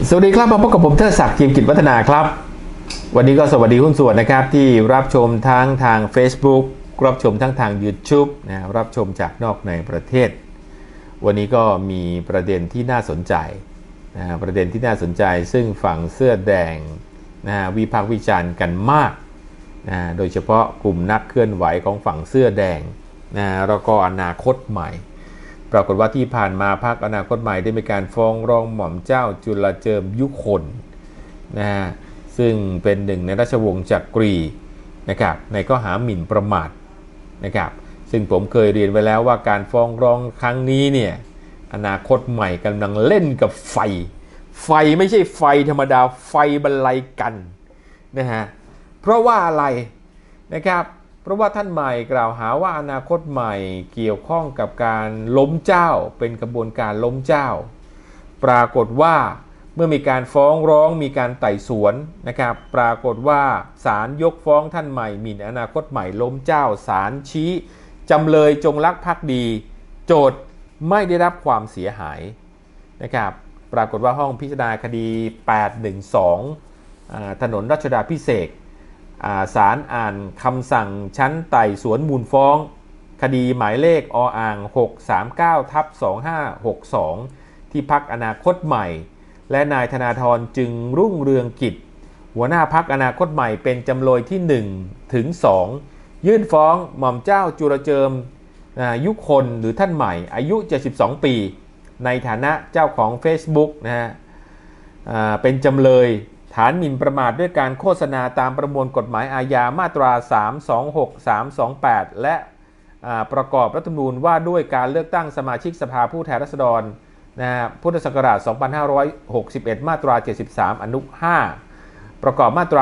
สวัสดีครับมาพบกับผมเทิดศักดิ์ จิมกิจวัฒนาครับวันนี้ก็สวัสดีหุ้นส่วนนะครับที่รับชมทั้งทาง Facebook รับชมทั้งทาง YouTube นะรับชมจากนอกในประเทศวันนี้ก็มีประเด็นที่น่าสนใจประเด็นที่น่าสนใจซึ่งฝั่งเสื้อแดงวิพากษ์วิจารณ์กันมากโดยเฉพาะกลุ่มนักเคลื่อนไหวของฝั่งเสื้อแดงแล้วก็อนาคตใหม่ปรากฏว่าที่ผ่านมาพรรคอนาคตใหม่ได้มีการฟ้องร้องหม่อมเจ้าจุลเจิมยุคนซึ่งเป็นหนึ่งในราชวงศ์จักรีนะครับในข้อหาหมิ่นประมาทนะครับซึ่งผมเคยเรียนไว้แล้วว่าการฟ้องร้องครั้งนี้เนี่ยอนาคตใหม่กำลังเล่นกับไฟไม่ใช่ไฟธรรมดาไฟบรรลัยกันนะฮะเพราะว่าอะไรนะครับเพราะว่าท่านใหม่กล่าวหาว่าอนาคตใหม่เกี่ยวข้องกับการล้มเจ้าเป็นกระบวนการล้มเจ้าปรากฏว่าเมื่อมีการฟ้องร้องมีการไต่สวนนะครับปรากฏว่าศาลยกฟ้องท่านใหม่หมิ่นอนาคตใหม่ล้มเจ้าศาลชี้จำเลยจงรักภักดีโจทก์ไม่ได้รับความเสียหายนะครับปรากฏว่าห้องพิจารณาคดี812ถนนรัชดาภิเษกศาลอ่านคำสั่งชั้นไต่สวนมูลฟ้องคดีหมายเลข639/2562ที่พรรคอนาคตใหม่และนายธนาธรจึงรุ่งเรืองกิจหัวหน้าพรรคอนาคตใหม่เป็นจำเลยที่1 ถึง 2ยื่นฟ้องหม่อมเจ้าจุลเจิมยุคนหรือท่านใหม่อายุ72ปีในฐานะเจ้าของ Facebook เป็นจำเลยฐานหมิ่นประมาทด้วยการโฆษณาตามประมวลกฎหมายอาญามาตรา326 328และประกอบรัฐธรรมนูญว่าด้วยการเลือกตั้งสมาชิกสภาผู้แทนราษฎรพุทธศักราช2561มาตรา73อนุ5ประกอบมาตรา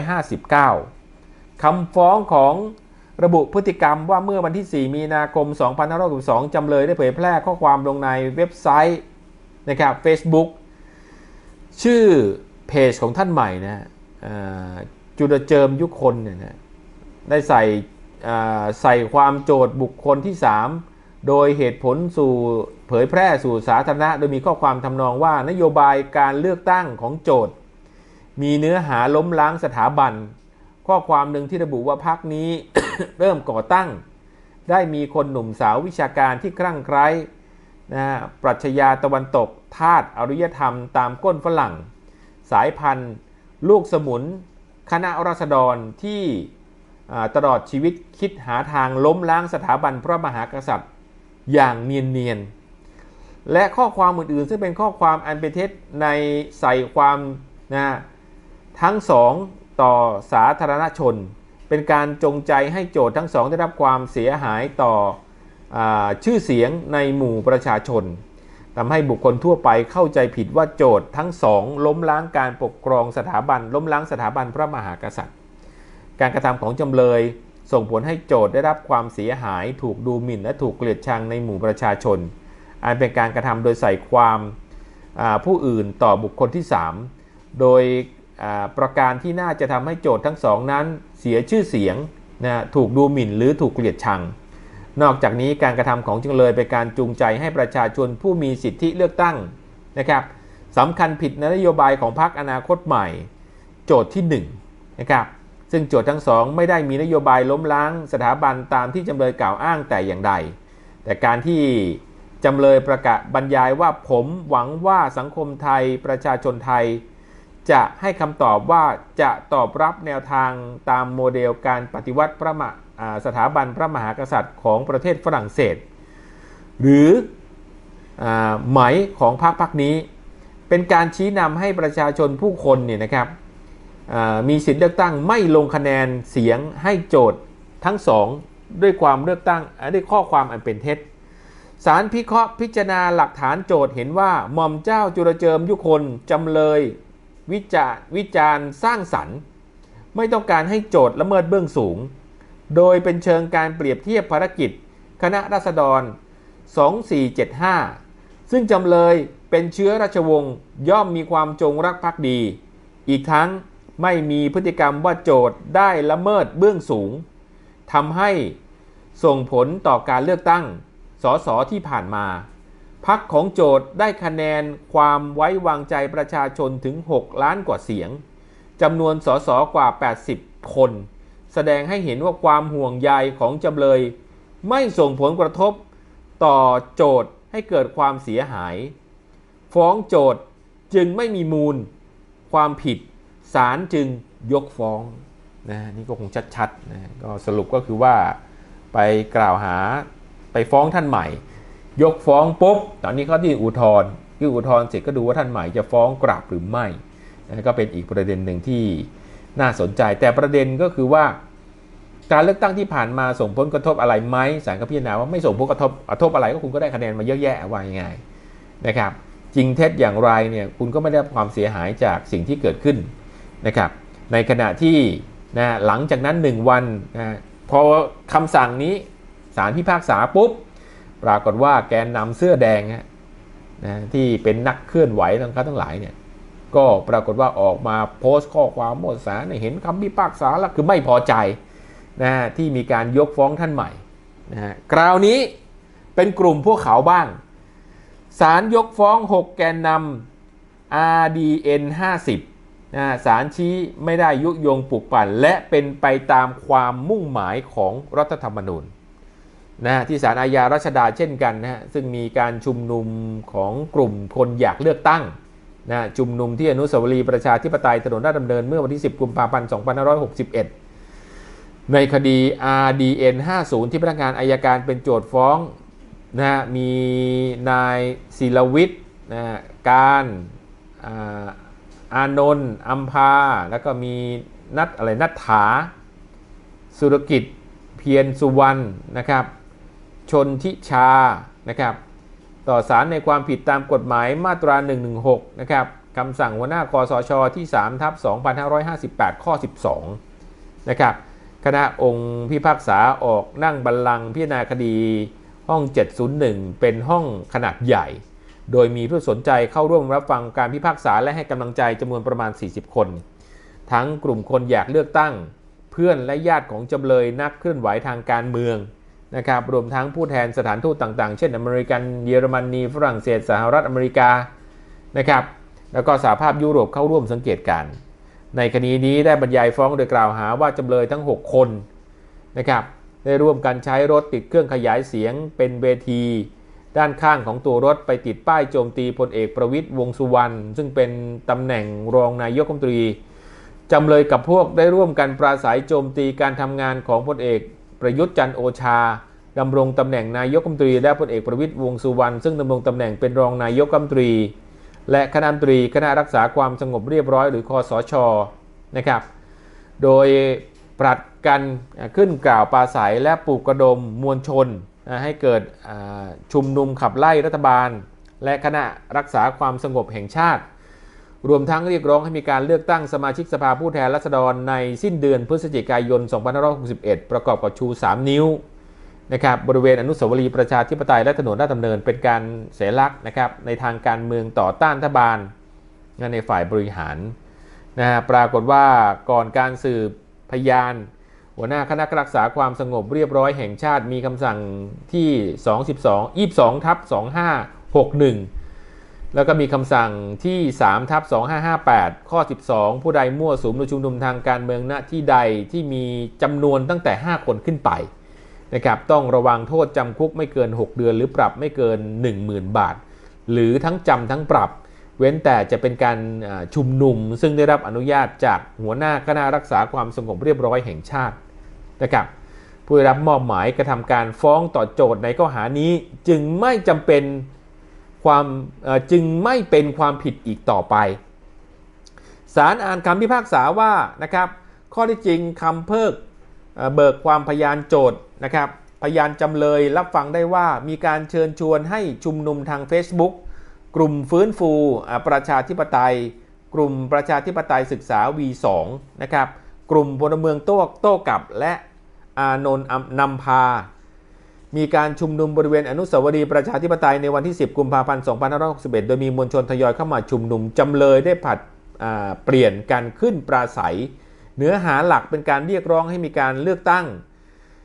159คำฟ้องของระบุพฤติกรรมว่าเมื่อวันที่4มีนาคม2562จำเลยได้เผยแพร่ข้อความลงในเว็บไซต์นะครับ Facebook ชื่อเพจของท่านใหม่จุลเจิมยุคนได้ใส่ความโจทย์บุคคลที่3โดยเหตุผลสู่เผยแพร่สู่สาธารณะโดยมีข้อความทำนองว่านโยบายการเลือกตั้งของโจทก์มีเนื้อหาล้มล้างสถาบันข้อความหนึ่งที่ระบุว่าพรรคนี้ เริ่มก่อตั้งได้มีคนหนุ่มสาววิชาการที่คลั่งไคล้ปรัชญาตะวันตกธาตุอารยธรรมตามก้นฝรั่งสายพันธุ์ลูกสมุนคณะราษฎรที่ตลอดชีวิตคิดหาทางล้มล้างสถาบันพระมหากษัตริย์อย่างเนียนๆและข้อความอื่นๆซึ่งเป็นข้อความอันเป็นเท็จในใส่ความทั้งสองต่อสาธารณชนเป็นการจงใจให้โจทก์ทั้งสองได้รับความเสียหายต่อชื่อเสียงในหมู่ประชาชนทำให้บุคคลทั่วไปเข้าใจผิดว่าโจทก์ทั้งสองล้มล้างการปกครองสถาบันล้มล้างสถาบันพระมหากษัตริย์การกระทำของจำเลยส่งผลให้โจทก์ได้รับความเสียหายถูกดูหมิ่นและถูกเกลียดชังในหมู่ประชาชนอันเป็นการกระทำโดยใส่ความผู้อื่นต่อบุคคลที่3โดยประการที่น่าจะทำให้โจทก์ทั้งสองนั้นเสียชื่อเสียงถูกดูหมิ่นหรือถูกเกลียดชังนอกจากนี้การกระทำของจำเลยเป็นการจูงใจให้ประชาชนผู้มีสิทธิเลือกตั้งนะครับสำคัญผิดในนโยบายของพรรคอนาคตใหม่โจทก์ที่1นะครับซึ่งโจทก์ทั้งสองไม่ได้มีนโยบายล้มล้างสถาบันตามที่จำเลยกล่าวอ้างแต่อย่างใดแต่การที่จำเลยประกาศบรรยายว่าผมหวังว่าสังคมไทยประชาชนไทยจะให้คำตอบว่าจะตอบรับแนวทางตามโมเดลการปฏิวัติสถาบันพระมหากษัตริย์ของประเทศฝรั่งเศสหรือไหมของพรรคนี้เป็นการชี้นำให้ประชาชนผู้คนเนี่ยนะครับมีสิทธิเลือกตั้งไม่ลงคะแนนเสียงให้โจทก์ทั้งสองด้วยความเลือกตั้งด้วยข้อความอันเป็นเท็จศาลพิเคราะห์พิจารณาหลักฐานโจทก์เห็นว่าหม่อมเจ้าจุลเจิมยุคนจำเลยวิจารณ์สร้างสรรค์ไม่ต้องการให้โจทก์ละเมิดเบื้องสูงโดยเป็นเชิงการเปรียบเทียบภารกิจคณะราษฎร2475ซึ่งจำเลยเป็นเชื้อราชวงศ์ย่อมมีความจงรักภักดีอีกทั้งไม่มีพฤติกรรมว่าโจทก์ได้ละเมิดเบื้องสูงทำให้ส่งผลต่อการเลือกตั้งสสที่ผ่านมาพรรคของโจทย์ได้คะแนนความไว้วางใจประชาชนถึง6 ล้านกว่าเสียงจำนวนสสกว่า80คนแสดงให้เห็นว่าความห่วงใยของจำเลยไม่ส่งผลกระทบต่อโจทย์ให้เกิดความเสียหายฟ้องโจทย์จึงไม่มีมูลความผิดศาลจึงยกฟ้องนะนี่ก็คงชัดๆนะก็สรุปก็คือว่าไปกล่าวหาไปฟ้องท่านใหม่ยกฟ้องปุ๊บตอนนี้เขาที่อุทธรณ์เสร็จก็ดูว่าท่านใหม่จะฟ้องกลับหรือไม่นะก็เป็นอีกประเด็นหนึ่งที่น่าสนใจแต่ประเด็นก็คือว่าการเลือกตั้งที่ผ่านมาส่งผลกระทบอะไรไหมศาลก็พิจารณาว่าไม่ส่งผลกระทบอะไรก็คุณก็ได้คะแนนมาเยอะแยะว่ายังไงนะครับจริงเท็จอย่างไรเนี่ยคุณก็ไม่ได้รับความเสียหายจากสิ่งที่เกิดขึ้นนะครับในขณะที่นะหลังจากนั้น1 วันนะพอคำสั่งนี้ศาลพิพากษาปุ๊บปรากฏว่าแกนนำเสื้อแดงนะที่เป็นนักเคลื่อนไหวทั้งหลายเนี่ยก็ปรากฏว่าออกมาโพสต์ข้อความโมศาเห็นคำพิพากษาแล้วคือไม่พอใจนะที่มีการยกฟ้องท่านใหม่นะคราวนี้เป็นกลุ่มพวกเขาบ้างศาลยกฟ้อง6 แกนนำ RDN 50นะศาลชี้ไม่ได้ยุยงปลุกปั่นและเป็นไปตามความมุ่งหมายของรัฐธรรมนูญนะที่ศาลอาญารัชดาเช่นกันนะซึ่งมีการชุมนุมของกลุ่มคนอยากเลือกตั้งนะชุมนุมที่อนุสาวรีย์ประชาธิปไตยถนนราชดำเนินเมื่อวันที่10 กุมภาพันธ์ 2561ในคดี RDN 50ที่พนักงานอัยการเป็นโจทก์ฟ้องนะมีนายศิลวิทย์นะการอานนท์อัมพาแล้วก็มีนัทถาสุรกิจเพียรสุวรรณนะครับชนทิชานะครับต่อศาลในความผิดตามกฎหมายมาตรา116นะครับคำสั่งหัวหน้าคสชที่3/2558ข้อ12นะครับคณะองค์พิพากษาออกนั่งบัลลังก์พิจารณาคดีห้อง701เป็นห้องขนาดใหญ่โดยมีผู้สนใจเข้าร่วมรับฟังการพิพากษาและให้กำลังใจจำนวนประมาณ40คนทั้งกลุ่มคนอยากเลือกตั้งเพื่อนและญาติของจำเลยนักเคลื่อนไหวทางการเมืองนะครับรวมทั้งผู้แทนสถานทูตต่างๆเช่นอเมริกันเยอรมนีฝรั่งเศสสหรัฐอเมริกานะครับแล้วก็สหภาพยุโรปเข้าร่วมสังเกตการณ์ในคดีนี้ได้บรรยายฟ้องโดยกล่าวหาว่าจำเลยทั้ง6คนนะครับได้ร่วมกันใช้รถติดเครื่องขยายเสียงเป็นเวทีด้านข้างของตัวรถไปติดป้ายโจมตีพลเอกประวิตรวงษ์สุวรรณซึ่งเป็นตำแหน่งรองนายกรัฐมนตรีจำเลยกับพวกได้ร่วมกันปราศัยโจมตีการทำงานของพลเอกประยุทธ์จันทร์โอชาดำรงตำแหน่งนายกรัฐมนตรีและพลเอกประวิตรวงษ์สุวรรณซึ่งดำรงตำแหน่งเป็นรองนายกรัฐมนตรีและคณะรัฐมนตรีคณะรักษาความสงบเรียบร้อยหรือคสช.นะครับโดยปรัดกันขึ้นกล่าวปราศัยและปลุกระดมมวลชนให้เกิดชุมนุมขับไล่รัฐบาลและคณะรักษาความสงบแห่งชาติรวมทั้งเรียกร้องให้มีการเลือกตั้งสมาชิกสภาผู้แทนราษฎรในสิ้นเดือนพฤศจิกายน 2561 ประกอบกับชู 3 นิ้วนะครับบริเวณอนุสาวรีย์ประชาธิปไตยและถนนราชดำเนินเป็นการสัญลักษณ์นะครับในทางการเมืองต่อต้านรัฐบาลในฝ่ายบริหารปรากฏว่าก่อนการสืบพยานหัวหน้าคณะรักษาความสงบเรียบร้อยแห่งชาติมีคำสั่งที่22/2561แล้วก็มีคำสั่งที่3/2558ข้อ12ผู้ใดมั่วสุมหรือชุมนุมทางการเมืองณที่ใดที่มีจำนวนตั้งแต่5คนขึ้นไปนะครับต้องระวังโทษจำคุกไม่เกิน6 เดือนหรือปรับไม่เกิน 10,000 บาทหรือทั้งจำทั้งปรับเว้นแต่จะเป็นการชุมนุมซึ่งได้รับอนุญาตจากหัวหน้าคณะรักษาความสงบเรียบร้อยแห่งชาตินะครับผู้ได้รับมอบหมายกระทำการฟ้องต่อโจทก์ในข้อหานี้จึงไม่เป็นความผิดอีกต่อไปศาลอ่านคำพิพากษาว่านะครับข้อที่จริงคำเพิกเบิกความพยานโจทก์นะครับพยานจำเลยรับฟังได้ว่ามีการเชิญชวนให้ชุมนุมทาง Facebookกลุ่มฟื้นฟูประชาธิปไตยกลุ่มประชาธิปไตยศึกษา V2 นะครับกลุ่มพลเมืองโต้กลับและอานนท์นำพามีการชุมนุมบริเวณอนุสาวรีย์ประชาธิปไตยในวันที่10 กุมภาพันธ์ 2561โดยมีมวลชนทยอยเข้ามาชุมนุมจำเลยได้ผัดเปลี่ยนกันขึ้นปราศัยเนื้อหาหลักเป็นการเรียกร้องให้มีการเลือกตั้ง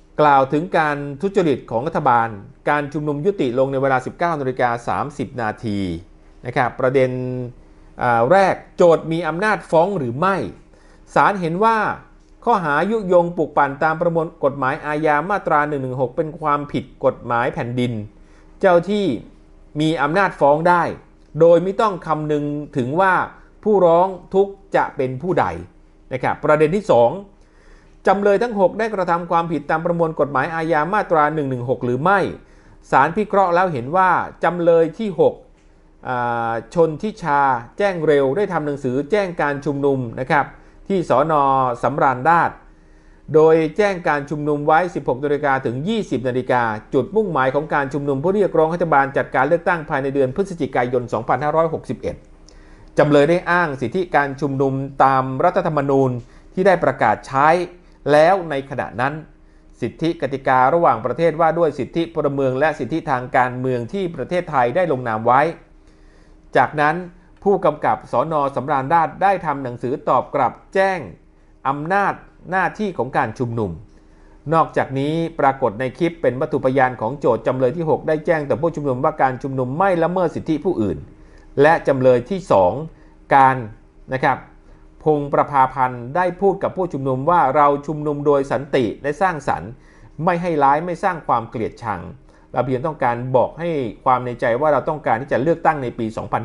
กล่าวถึงการทุจริตของรัฐบาลการชุมนุมยุติลงในเวลา 19:30 น.นะครับประเด็นแรกโจทก์มีอำนาจฟ้องหรือไม่ศาลเห็นว่าข้อหายุยงปลุกปั่นตามประมวลกฎหมายอาญามาตรา 116 เป็นความผิดกฎหมายแผ่นดินเจ้าที่มีอำนาจฟ้องได้โดยไม่ต้องคำนึงถึงว่าผู้ร้องทุกข์จะเป็นผู้ใดนะครับประเด็นที่ 2จำเลยทั้ง 6 ได้กระทำความผิดตามประมวลกฎหมายอาญามาตรา 116 หรือไม่ศาลพิเคราะห์แล้วเห็นว่าจำเลยที่ 6ชนทิชาแจ้งเร็วได้ทำหนังสือแจ้งการชุมนุมนะครับที่สน.สำราญราษฎร์โดยแจ้งการชุมนุมไว้ 16 นาฬิกาถึง 20 นาฬิกาจุดมุ่งหมายของการชุมนุมเพื่อเรียกร้องให้รัฐบาลจัดการเลือกตั้งภายในเดือนพฤศจิกายน 2561 จำเลยได้อ้างสิทธิการชุมนุมตามรัฐธรรมนูญที่ได้ประกาศใช้แล้วในขณะนั้นสิทธิกติการะหว่างประเทศว่าด้วยสิทธิพลเมืองและสิทธิทางการเมืองที่ประเทศไทยได้ลงนามไว้จากนั้นผู้กำกับสน.สำราญราษฎร์ได้ทำหนังสือตอบกลับแจ้งอำนาจหน้าที่ของการชุมนุมนอกจากนี้ปรากฏในคลิปเป็นวัตถุพยานของโจทก์จำเลยที่ 6 ได้แจ้งต่อผู้ชุมนุมว่าการชุมนุมไม่ละเมิดสิทธิผู้อื่นและจำเลยที่ 2การนะครับพงษ์ประภาพันธ์ได้พูดกับผู้ชุมนุมว่าเราชุมนุมโดยสันติและสร้างสรรค์ไม่ให้ร้ายไม่สร้างความเกลียดชังเราเพียงต้องการบอกให้ความในใจว่าเราต้องการที่จะเลือกตั้งในปี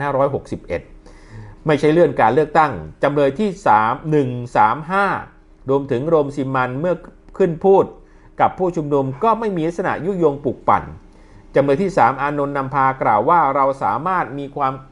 2561 ไม่ใช่เลื่อนการเลือกตั้งจำเลยที่ 135 รวมถึงโรมซิมันเมื่อขึ้นพูดกับผู้ชุมนุมก็ไม่มีลักษณะยุยงปลุกปั่นจำเลยที่ 3 อานนท์นำพากล่าวว่าเราสามารถมี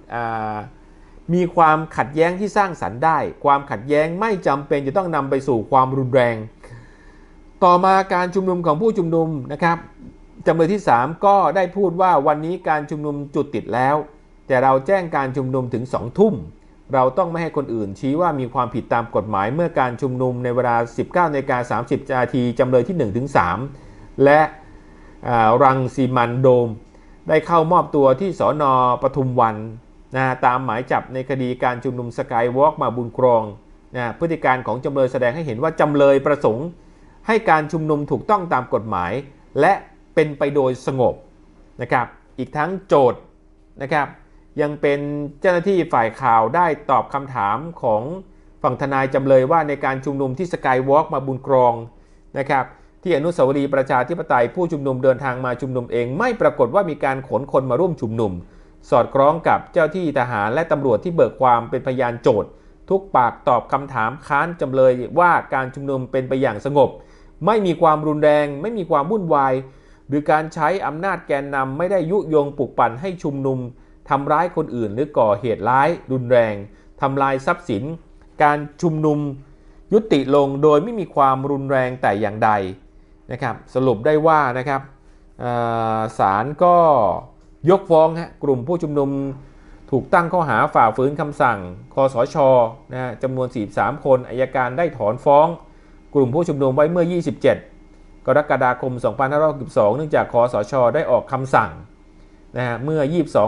ความขัดแย้งที่สร้างสรรค์ได้ความขัดแย้งไม่จำเป็นจะต้องนำไปสู่ความรุนแรงต่อมาการชุมนุมของผู้ชุมนุมนะครับจำเลยที่ 3 ก็ได้พูดว่าวันนี้การชุมนุมจุดติดแล้วแต่เราแจ้งการชุมนุมถึง 2 ทุ่มเราต้องไม่ให้คนอื่นชี้ว่ามีความผิดตามกฎหมายเมื่อการชุมนุมในเวลา 19:30 นาทีจำเลยที่ 1-3 และรังสีมันโดมได้เข้ามอบตัวที่สน.ปทุมวันตามหมายจับในคดีการชุมนุมสกายวอล์กมาบุญครองพฤติการของจำเลยแสดงให้เห็นว่าจำเลยประสงค์ให้การชุมนุมถูกต้องตามกฎหมายและเป็นไปโดยสงบนะครับอีกทั้งโจทก์นะครับยังเป็นเจ้าหน้าที่ฝ่ายข่าวได้ตอบคำถามของฝั่งทนายจำเลยว่าในการชุมนุมที่สกายวอล์กมาบุญครองนะครับที่อนุสาวรีย์ประชาธิปไตยผู้ชุมนุมเดินทางมาชุมนุมเองไม่ปรากฏว่ามีการขนคนมาร่วมชุมนุมสอดคล้องกับเจ้าที่ทหารและตำรวจที่เบิกความเป็นพยานโจทก์ทุกปากตอบคำถามค้านจำเลยว่าการชุมนุมเป็นไปอย่างสงบไม่มีความรุนแรงไม่มีความวุ่นวายหรือการใช้อำนาจแกนนำไม่ได้ยุยงปลุกปั่นให้ชุมนุมทำร้ายคนอื่นหรือก่อเหตุร้ายรุนแรงทำลายทรัพย์สินการชุมนุมยุติลงโดยไม่มีความรุนแรงแต่อย่างใดนะครับสรุปได้ว่านะครับศาลก็ยกฟ้องกลุ่มผู้ชุมนุมถูกตั้งข้อหาฝ่าฝืนคำสั่งคสช.จำนวน43คนอัยการได้ถอนฟ้องกลุ่มผู้ชุมนุมไว้เมื่อ 27 กรกฎาคม 2562 เนื่องจากคสช.ได้ออกคำสั่งเมื่อ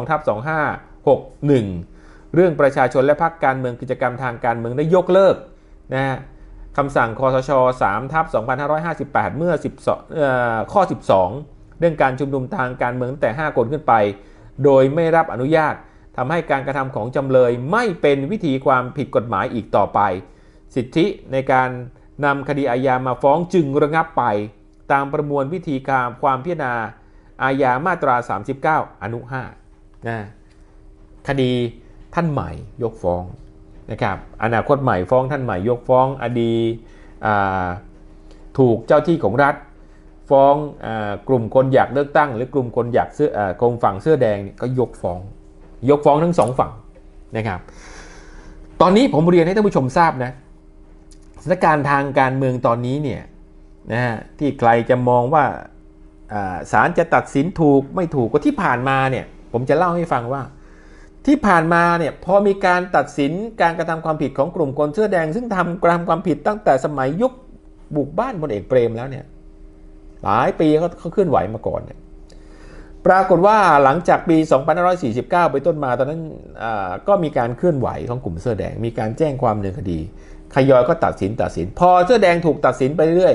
22/2561 เรื่องประชาชนและพรรคการเมืองกิจกรรมทางการเมืองได้ยกเลิกคำสั่งคสช. 3/2558 เมื่อข้อ 12 เรื่องการชุมนุมทางการเมืองตั้งแต่ 5 คนขึ้นไปโดยไม่รับอนุญาตทำให้การกระทำของจำเลยไม่เป็นวิธีความผิดกฎหมายอีกต่อไปสิทธิในการนำคดีอาญามาฟ้องจึงระงับไปตามประมวลวิธีการความพิจารณาอาญามาตรา 39 อนุ 5 คดีท่านใหม่ยกฟ้องนะครับอนาคตใหม่ฟ้องท่านใหม่ยกฟ้องอดีถูกเจ้าที่ของรัฐฟ้องกลุ่มคนอยากเลือกตั้งหรือกลุ่มคนอยากกลุ่มฝั่งเสื้อแดงก็ยกฟ้องทั้งสองฝั่งนะครับตอนนี้ผมเรียนให้ท่านผู้ชมทราบนะสถานการณ์ทางการเมืองตอนนี้เนี่ยที่ใครจะมองว่าศาลจะตัดสินถูกไม่ถูกก็ที่ผ่านมาเนี่ยผมจะเล่าให้ฟังว่าที่ผ่านมาเนี่ยพอมีการตัดสินการกระทำความผิดของกลุ่มคนเสื้อแดงซึ่งกระทำความผิดตั้งแต่สมัยยุคบุกบ้านพลเอกเปรมแล้วเนี่ยหลายปีเขาเคลื่อนไหวมาก่อนเนี่ยปรากฏว่าหลังจากปี2549ไปต้นมาตอนนั้นก็มีการเคลื่อนไหวของกลุ่มเสื้อแดงมีการแจ้งความดำเนินคดีขยอยก็ตัดสินพอเสื้อแดงถูกตัดสินไปเรื่อย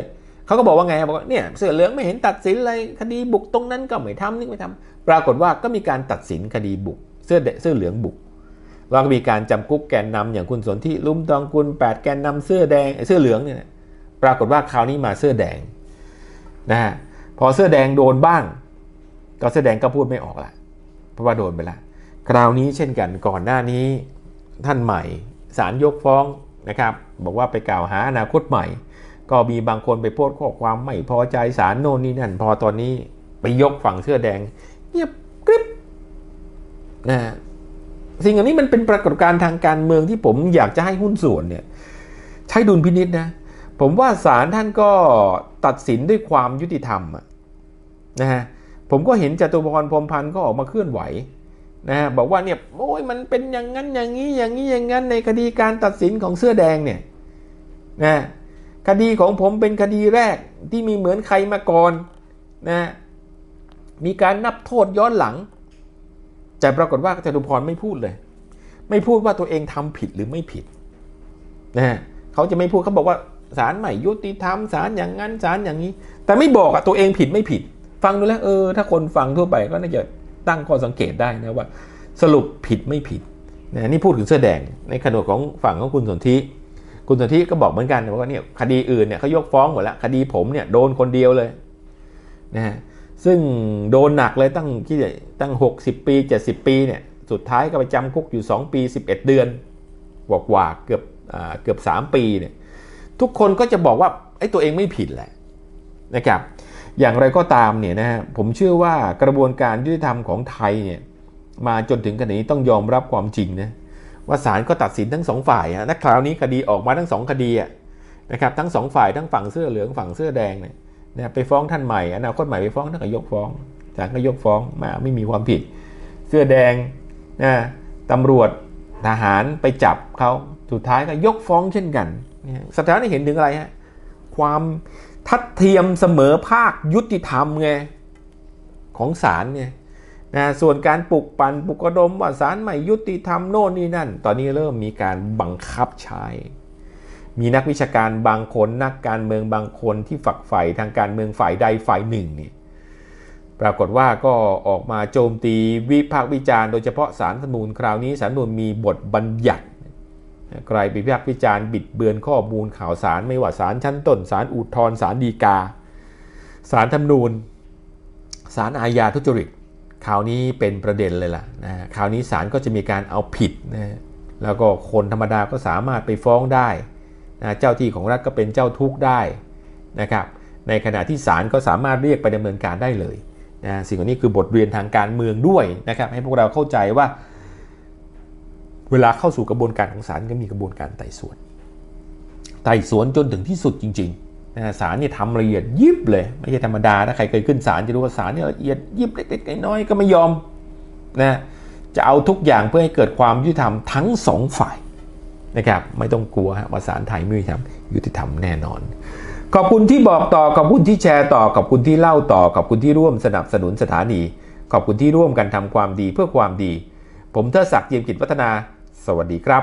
เขาก็บอกว่าไงบอกว่าเนี่ยเสื้อเหลืองไม่เห็นตัดสินอะไรคดีบุกตรงนั้นก็ไม่ทำนี่ไม่ทำปรากฏว่าก็มีการตัดสินคดีบุกเสื้อเหลืองบุกแล้วก็มีการจำคุกแกนนำอย่างคุณสนธิลุ่มทองกุล8แกนนำเสื้อแดงเสื้อเหลืองเนี่ยปรากฏว่าคราวนี้มาเสื้อแดงนะฮะพอเสื้อแดงโดนบ้างก็เสื้อแดงก็พูดไม่ออกละเพราะว่าโดนไปละคราวนี้เช่นกันก่อนหน้านี้ท่านใหม่ศาลยกฟ้องนะครับบอกว่าไปกล่าวหาอนาคตใหม่ก็มีบางคนไปโพสต์ข้อความไม่พอใจศาลโน่นนี่นั่นพอตอนนี้ไปยกฝั่งเสื้อแดงเงียบกริบนะสิ่งอันนี้มันเป็นปรากฏการณ์ทางการเมืองที่ผมอยากจะให้หุ้นส่วนเนี่ยใช้ดุลพินิจนะผมว่าศาลท่านก็ตัดสินด้วยความยุติธรรมนะฮะผมก็เห็นจตุพรพรหมพันธ์ก็ออกมาเคลื่อนไหวนะฮะบอกว่าเนี่ยโอ้ยมันเป็นอย่างนั้นอย่างนี้อย่างนี้อย่างนั้นในคดีการตัดสินของเสื้อแดงเนี่ยนะคดีของผมเป็นคดีแรกที่มีเหมือนใครมาก่อนนะมีการนับโทษย้อนหลังแต่ปรากฏว่าจตุพรไม่พูดเลยไม่พูดว่าตัวเองทำผิดหรือไม่ผิดนะฮะเขาจะไม่พูดเขาบอกว่าศาลไม่ยุติธรรมศาลอย่างนั้นศาลอย่างนี้แต่ไม่บอกตัวเองผิดไม่ผิดฟังดูแล้วถ้าคนฟังทั่วไปก็น่าจะตั้งข้อสังเกตได้นะว่าสรุปผิดไม่ผิดนะนี่พูดถึงเสื้อแดงในขณะของฝั่งของคุณสนธิก็บอกเหมือนกันว่าเนี่ยคดีอื่นเนี่ยเขายกฟ้องหมดแล้วคดีผมเนี่ยโดนคนเดียวเลยนะฮะซึ่งโดนหนักเลยตั้ง60ปี70ปีเนี่ยสุดท้ายก็ไปจำคุกอยู่2ปี11เดือนกว่าเกือบ3ปีเนี่ยทุกคนก็จะบอกว่าไอ้ตัวเองไม่ผิดแหละนะครับอย่างไรก็ตามเนี่ยนะฮะผมเชื่อว่ากระบวนการยุติธรรมของไทยเนี่ยมาจนถึงขณะนี้ต้องยอมรับความจริงนะว่าศาลก็ตัดสินทั้ง2ฝ่ายนะคราวนี้คดีออกมาทั้ง2คดีนะครับทั้ง2ฝ่ายทั้งฝั่งเสื้อเหลืองฝั่งเสื้อแดงเนี่ยนะไปฟ้องท่านใหม่อนาคตใหม่ไปฟ้องท่านก็ยกฟ้องศาลก็ยกฟ้องมาไม่มีความผิดเสื้อแดงนะตำรวจทหารไปจับเขาสุดท้ายก็ยกฟ้องเช่นกันสถานที่เห็นถึงอะไรฮะความทัดเทียมเสมอภาคยุติธรรมไงของศาลไงนะส่วนการปลุกปั่นปลุกระดมว่าศาลไม่ยุติธรรมโน่นนี่นั่นตอนนี้เริ่มมีการบังคับใช้มีนักวิชาการบางคนนักการเมืองบางคนที่ฝักใฝ่ทางการเมืองฝ่ายใดฝ่ายหนึ่งนี่ปรากฏว่าก็ออกมาโจมตีวิพากษ์วิจารณ์โดยเฉพาะศาลรัฐธรรมนูญคราวนี้ศาลรัฐธรรมนูญมีบทบัญญัติใครไปวิพากษ์วิจารณ์บิดเบือนข้อมูลข่าวสารไม่ว่าศาลชั้นต้นศาลอุทธรณ์ศาลฎีกาศาลรัฐธรรมนูญศาลอาญาทุจริตคราวนี้เป็นประเด็นเลยล่ะนะคราวนี้ศาลก็จะมีการเอาผิดนะแล้วก็คนธรรมดาก็สามารถไปฟ้องได้นะเจ้าที่ของรัฐก็เป็นเจ้าทุกข์ได้นะครับในขณะที่ศาลก็สามารถเรียกไปดำเนินการได้เลยนะสิ่งนี้คือบทเรียนทางการเมืองด้วยนะครับให้พวกเราเข้าใจว่าเวลาเข้าสู่กระบวนการของศาลก็มีกระบวนการไต่สวนจนถึงที่สุดจริงๆนะศาลเนี่ยทำละเอียดยิบเลยไม่ใช่ธรรมดาถ้าใครเคยขึ้นศาลจะรู้ว่าศาลเนี่ยละเอียดยิบเล็กๆน้อยๆก็ไม่ยอมนะจะเอาทุกอย่างเพื่อให้เกิดความยุติธรรมทั้ง2ฝ่ายนะครับไม่ต้องกลัวว่าศาลไทยไม่ยุติธรรมแน่นอนขอบคุณที่บอกต่อขอบคุณที่แชร์ต่อขอบคุณที่เล่าต่อขอบคุณที่ร่วมสนับสนุนสถานีขอบคุณที่ร่วมกันทำความดีเพื่อความดีผมเทิดศักดิ์ เจียมกิจวัฒนาสวัสดีครับ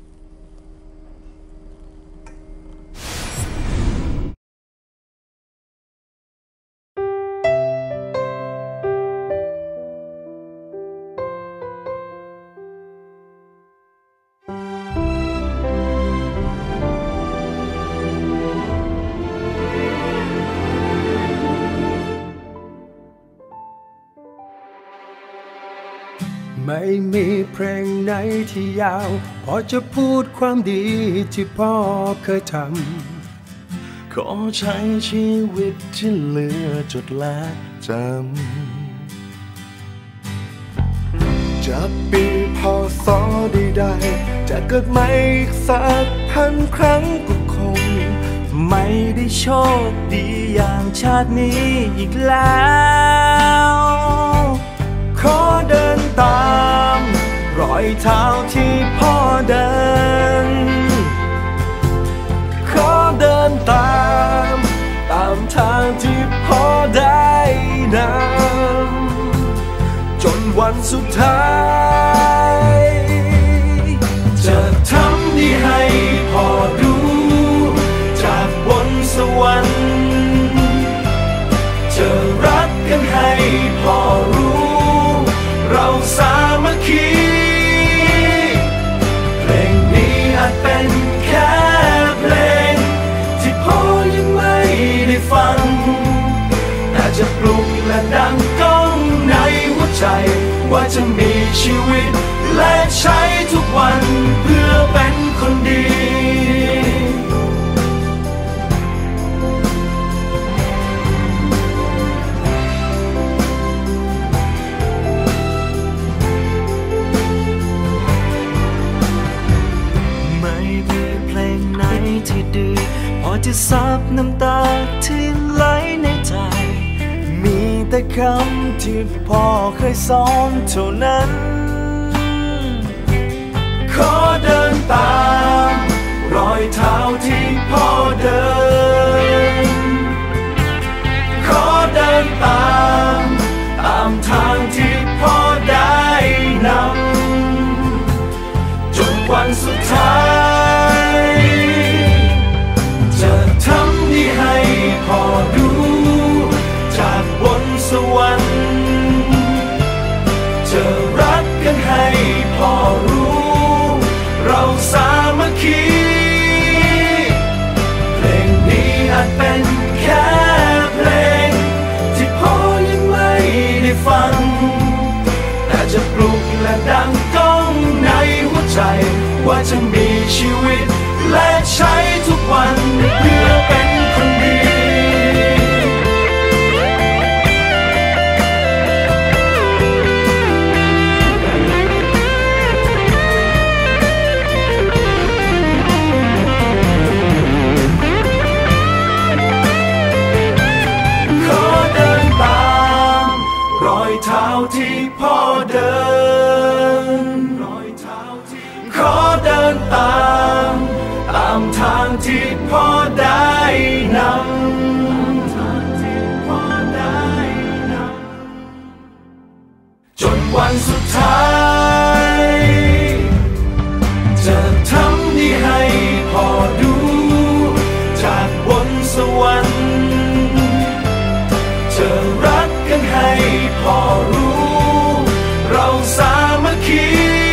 ไม่มีเพลงไหนที่ยาวพอจะพูดความดีที่พ่อเคยทำขอใช้ชีวิตที่เหลือจดและจำจะปีพศใดๆจะเกิดใหม่อีกสัก1,000 ครั้งก็คงไม่ได้โชคดีอย่างชาตินี้อีกแล้วขอเดินตามรอยเท้าที่พ่อเดินขอเดินตามทางที่พ่อได้นำจนวันสุดท้ายจะทำดีให้พ่อดูจากบนสวรรค์ใจว่าจะมีชีวิตและใช้ทุกวันเพื่อเป็นคนดีที่ดีพอจะซับน้ำตาที่ไหลในใจมีแต่คำที่พ่อเคยสอนเท่านั้นขอเดินตามรอยเท้าที่พ่อเดินขอเดินตามทางที่พ่อได้นำจนวันสุดท้ายจะทำดีให้พ่อดูจากบนสวรรค์จะรักกันให้พ่อรู้เราสามัคคีเพลงนี้อาจเป็นแค่เพลงที่พ่อยังไม่ได้ฟังแต่จะปลุกและดังก้องในหัวใจว่าจะมีชีวิตและใช้ทุกวันเพื่อเป็นคนดีขอเดินตามรอยเท้าที่พ่อเดินขอเดินตามทางที่พ่อได้นำจนวันสุดท้ายจะทำดีให้พ่อดูจากบนสวรรค์จะรักกันให้พ่อรู้เราสามัคคี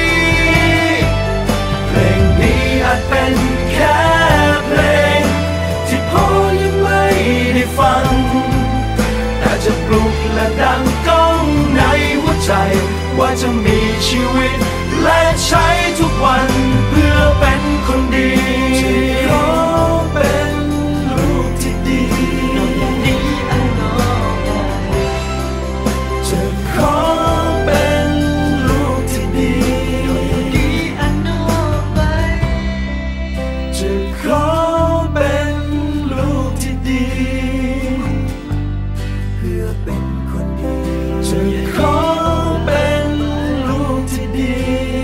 เพลงนี้อาจเป็นแค่เพลงที่พ่อยังไม่ได้ฟังแต่จะปลุกและดังก้องในหัวใจว่าจะมีชีวิตและใช้ทุกวันเพื่อเป็นคนดีขอเป็นลูกที่ดีจะขอเป็นลูกที่ดีจะขอเป็นลูกที่ดีเพื่อเป็นคนดีจะขอเป็นลูกที่ดี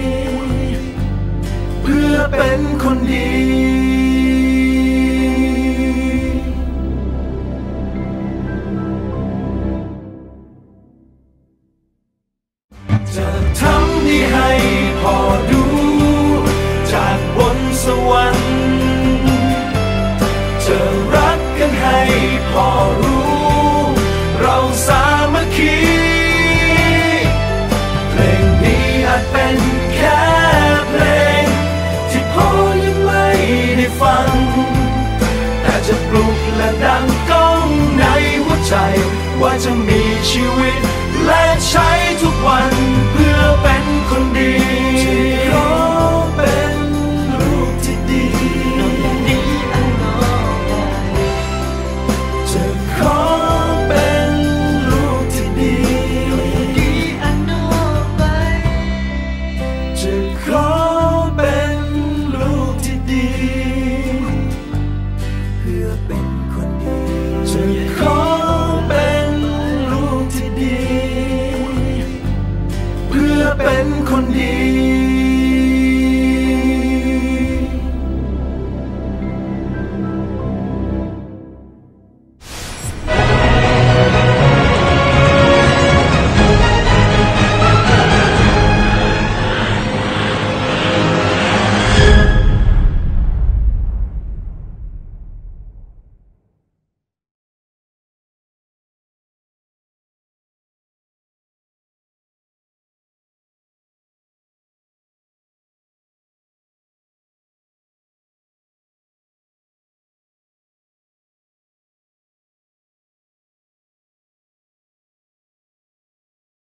เพื่อเป็นคนดีจะทำดีให้พ่อดูจากบนสวรรค์จะรักกันให้พ่อรู้เราสามัคคีเพลงนี้อาจเป็นแค่เพลงที่พ่อยังไม่ได้ฟังแต่จะปลุกและดังก้องในหัวใจว่าจะมีชีวิตและใช้ทุกวันเพื่อเป็นคนดีขอเป็นลูกที่ดีจะขอเป็นลูกที่ดีจะขอเป็นลูกที่ดีเพื่อเป็นคนดีจะขอเป็นลูกที่ดีเพื่อเป็นคนดี